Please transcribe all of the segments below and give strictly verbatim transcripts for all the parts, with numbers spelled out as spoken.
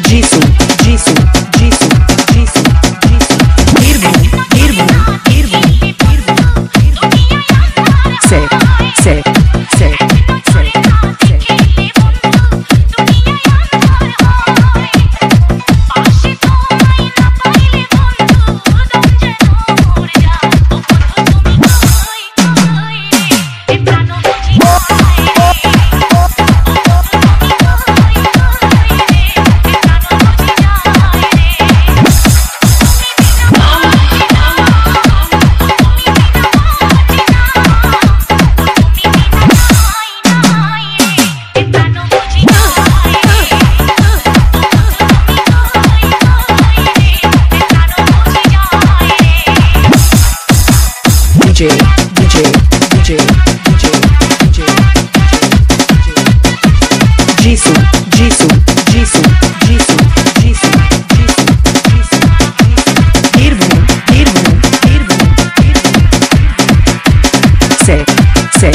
Jisoo, Jisoo, Jisoo, Jisoo, Jisoo. Irving, Irving, Irving, Irving. Se, se, se, se, se. D J, D J, D J, D J, D J, Jisoo, Jisoo, Jisoo, Jisoo, Jisoo, Jisoo, Jisoo. Irving, Irving, Irving, Irving. Se, se.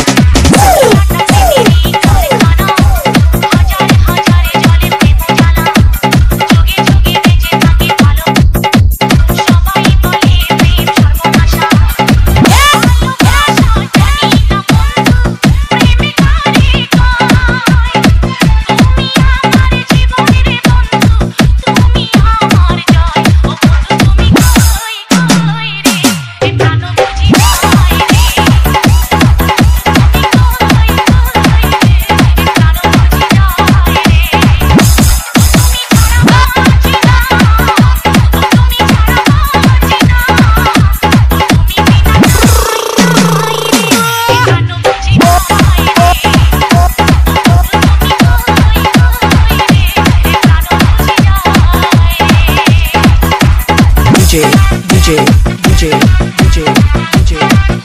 D J, D J, D J, D J, D J,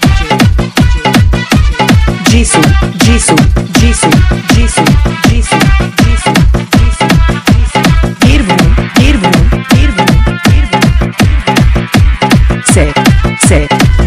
Jisoo, Jisoo, Jisoo, Jisoo, Jisoo, Jisoo, Jisoo. Irving, Irving, Irving, Irving. Se, se.